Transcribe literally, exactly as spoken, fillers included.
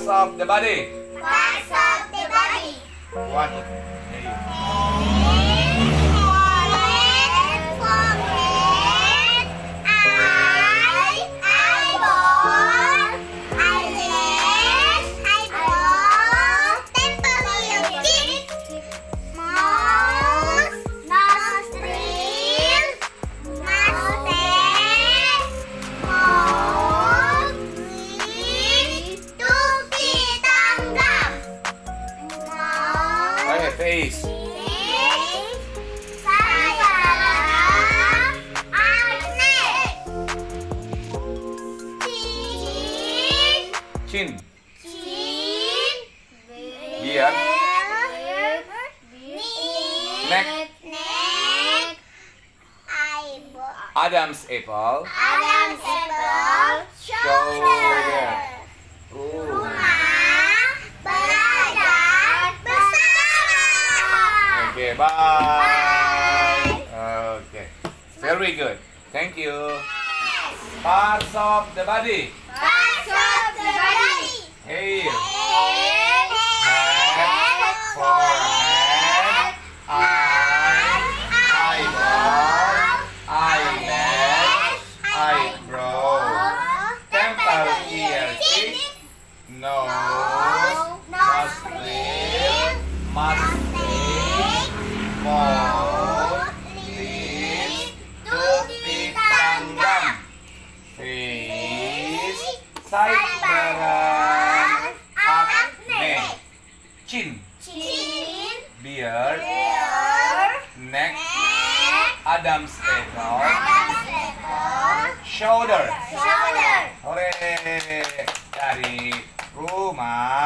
Parts of the body. Parts of the body. What? Face. Chin. Beard. Neck. Adam's apple. Adam's apple. Shoulder. Rumah Belajar Bersama. Okay, bye. Okay, very good. Thank you. Parts of the body. Parts of the body. Hair. Head, Head, forehead, eye, eyeball, eyelash, eyebrow, temple, ear, cheek, nose, nostril, mouth, mouth, lips, tutik tangan, face, sideburn, acne, chin, chin, beard, ear, neck, neck, Adam's apple, Adam's apple, shoulder. shoulder. Hore! Dari rumah